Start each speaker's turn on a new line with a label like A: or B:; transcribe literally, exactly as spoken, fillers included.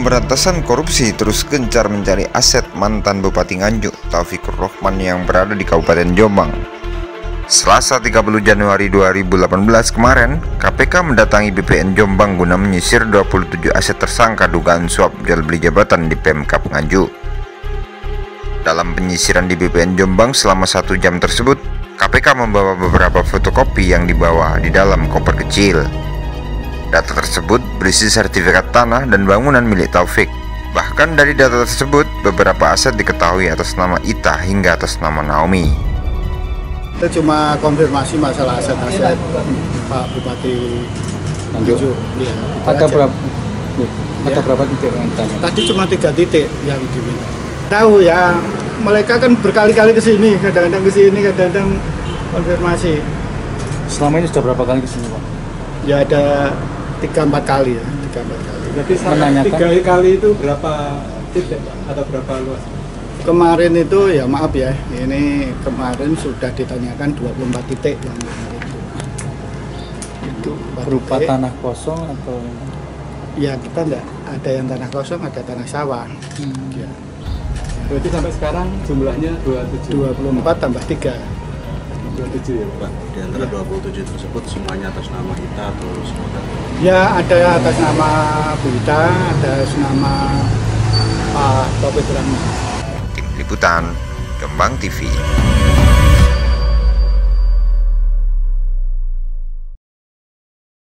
A: Pemberantasan Korupsi terus gencar mencari aset mantan Bupati Nganjuk Taufikur Rohman yang berada di Kabupaten Jombang. Selasa tiga puluh Januari dua ribu delapan belas kemarin, K P K mendatangi B P N Jombang guna menyisir dua puluh tujuh aset tersangka dugaan suap jual beli jabatan di Pemkab Nganjuk. Dalam penyisiran di B P N Jombang selama satu jam tersebut, K P K membawa beberapa fotokopi yang dibawa di dalam koper kecil. Data tersebut berisi sertifikat tanah dan bangunan milik Taufik. Bahkan dari data tersebut, beberapa aset diketahui atas nama Ita hingga atas nama Naomi.
B: Kita cuma konfirmasi masalah aset-aset Pak Bupati Nganjuk. Ya,
C: ada berapa? Ada ya. berapa titik yang tanya?
B: Tadi cuma tiga titik yang diminta. Tahu ya, mereka kan berkali-kali ke sini, kadang-kadang ke sini, kadang-kadang konfirmasi.
C: Selama ini sudah berapa kali ke sini, Pak?
B: Ya ada tiga empat kali ya, tiga empat kali.
D: Jadi tiga kali itu berapa titik atau berapa luas?
B: Kemarin itu ya maaf ya, ini kemarin sudah ditanyakan dua puluh empat titik yang itu. Itu
C: berupa
B: titik.
C: Tanah kosong atau?
B: Ya kita enggak ada yang tanah kosong, ada tanah sawah.
C: Hmm.
B: Ya.
D: Berarti sampai sekarang jumlahnya dua puluh tujuh.
B: dua puluh empat tambah tiga.
D: dua puluh tujuh ya, Pak.
E: Di antara dua puluh tujuh tersebut semuanya atas nama kita atau semuanya?
B: Ya ada atas nama Bu Ita, ada atas nama Pak Taufik Rohman.
A: Tim Liputan Jombang T V.